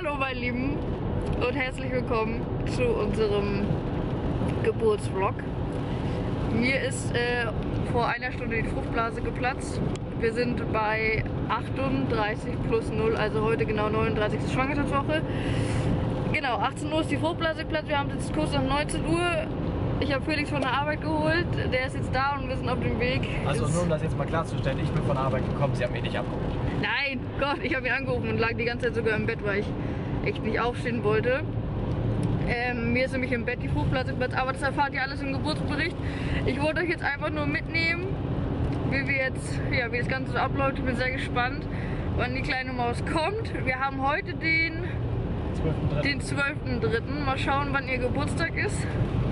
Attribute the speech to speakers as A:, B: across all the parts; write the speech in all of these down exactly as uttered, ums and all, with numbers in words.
A: Hallo meine Lieben und herzlich willkommen zu unserem Geburtsvlog. Mir ist äh, vor einer Stunde die Fruchtblase geplatzt. Wir sind bei achtunddreißig plus null, also heute genau neununddreißigste Schwangerschaftswoche. Genau, achtzehn Uhr ist die Fruchtblase geplatzt, wir haben jetzt kurz nach neunzehn Uhr. Ich habe Felix von der Arbeit geholt, der ist jetzt da und wir sind auf dem Weg.
B: Also nur um das jetzt mal klarzustellen, ich bin von der Arbeit gekommen, Sie haben mich nicht abgeholt.
A: Nein, Gott, ich habe ihn angerufen und lag die ganze Zeit sogar im Bett, weil ich echt nicht aufstehen wollte. Ähm, mir ist nämlich im Bett die Fruchtblase geplatzt, aber das erfahrt ihr alles im Geburtsbericht. Ich wollte euch jetzt einfach nur mitnehmen, wie wir jetzt, ja, wie das Ganze so abläuft. Ich bin sehr gespannt, wann die kleine Maus kommt. Wir haben heute den den zwölften dritten Mal schauen, wann ihr Geburtstag ist.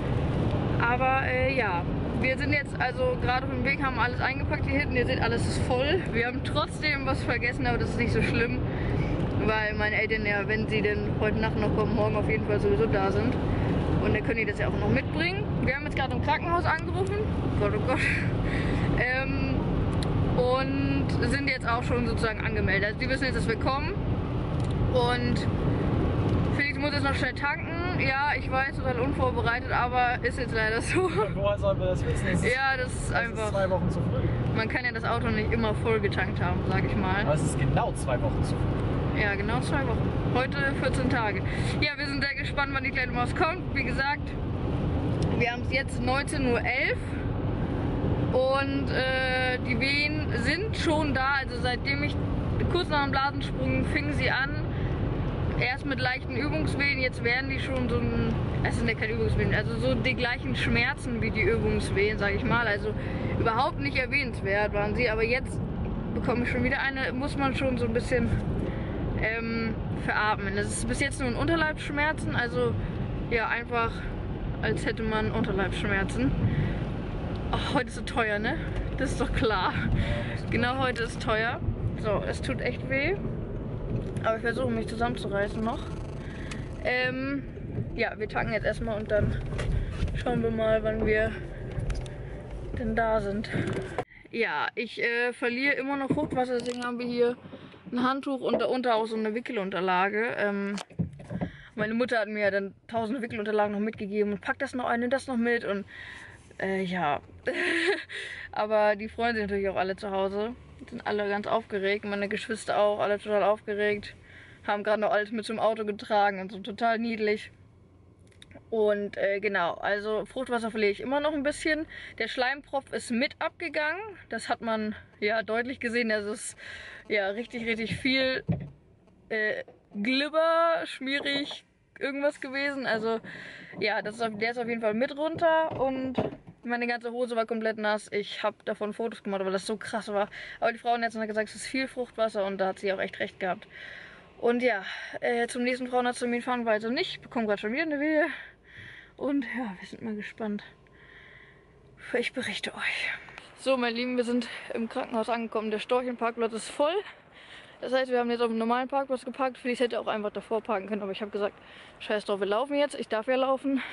A: Aber äh, ja, wir sind jetzt also gerade auf dem Weg, haben alles eingepackt hier hinten. Ihr seht, alles ist voll. Wir haben trotzdem was vergessen, aber das ist nicht so schlimm, weil meine Eltern ja, wenn sie denn heute Nacht noch kommen, morgen auf jeden Fall sowieso da sind. Und dann können die das ja auch noch mitbringen. Wir haben jetzt gerade im Krankenhaus angerufen. Oh Gott, oh Gott. Ähm, und sind jetzt auch schon sozusagen angemeldet. Also die wissen jetzt, dass wir kommen. Und Felix muss jetzt noch schnell tanken. Ja, ich weiß, total unvorbereitet, aber ist jetzt leider so.
B: Und woher sollen wir das wissen? Das ist,
A: ja, das ist
B: das
A: einfach.
B: Ist zwei Wochen zu früh.
A: Man kann ja das Auto nicht immer voll getankt haben, sag ich mal.
B: Aber es ist genau zwei Wochen zu früh.
A: Ja, genau zwei Wochen. Heute vierzehn Tage. Ja, wir sind sehr gespannt, wann die kleine Maus kommt. Wie gesagt, wir haben es jetzt neunzehn Uhr elf und äh, die Wehen sind schon da. Also seitdem ich kurz nach dem Blasensprung fing sie an. Erst mit leichten Übungswehen, jetzt werden die schon so ein, es sind ja keine Übungswehen, also so die gleichen Schmerzen wie die Übungswehen, sage ich mal. Also überhaupt nicht erwähnenswert waren sie, aber jetzt bekomme ich schon wieder eine, muss man schon so ein bisschen ähm, veratmen. Das ist bis jetzt nur ein Unterleibsschmerzen, also ja, einfach als hätte man Unterleibsschmerzen. Ach, heute ist so teuer, ne? Das ist doch klar. Genau, heute ist teuer. So, es tut echt weh. Aber ich versuche mich zusammenzureißen noch. Ähm, ja, wir tanken jetzt erstmal und dann schauen wir mal, wann wir denn da sind. Ja, ich äh, verliere immer noch Fruchtwasser, deswegen haben wir hier ein Handtuch und darunter auch so eine Wickelunterlage. Ähm, meine Mutter hat mir ja dann tausende Wickelunterlagen noch mitgegeben und packt das noch ein, nimmt das noch mit und äh, ja. Aber die freuen sich natürlich auch alle zu Hause. Sind alle ganz aufgeregt, meine Geschwister auch, alle total aufgeregt. Haben gerade noch alles mit zum Auto getragen und so total niedlich. Und äh, genau, also Fruchtwasser verliere ich immer noch ein bisschen. Der Schleimpropf ist mit abgegangen. Das hat man ja deutlich gesehen. Das ist ja richtig, richtig viel äh, Glibber, schmierig, irgendwas gewesen. Also ja, das ist auf, der ist auf jeden Fall mit runter und meine ganze Hose war komplett nass. Ich habe davon Fotos gemacht, weil das so krass war. Aber die Frauenärztin hat gesagt, es ist viel Fruchtwasser und da hat sie auch echt recht gehabt. Und ja, äh, zum nächsten Frauenarzttermin fahren wir also nicht. Ich bekomme gerade schon wieder eine Wehe. Und ja, wir sind mal gespannt. Ich berichte euch. So, meine Lieben, wir sind im Krankenhaus angekommen. Der Storchenparkplatz ist voll. Das heißt, wir haben jetzt auf dem normalen Parkplatz geparkt. Felix hätte auch einfach davor parken können, aber ich habe gesagt, scheiß drauf, wir laufen jetzt. Ich darf ja laufen.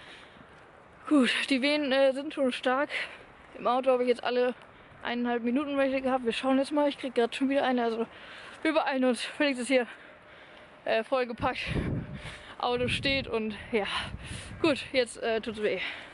A: Gut, die Wehen äh, sind schon stark. Im Auto habe ich jetzt alle eineinhalb Minuten welche gehabt. Wir schauen jetzt mal. Ich kriege gerade schon wieder eine. Also wir beeilen uns. Felix ist hier äh, vollgepackt. Auto steht und ja. Gut, jetzt äh, tut's weh.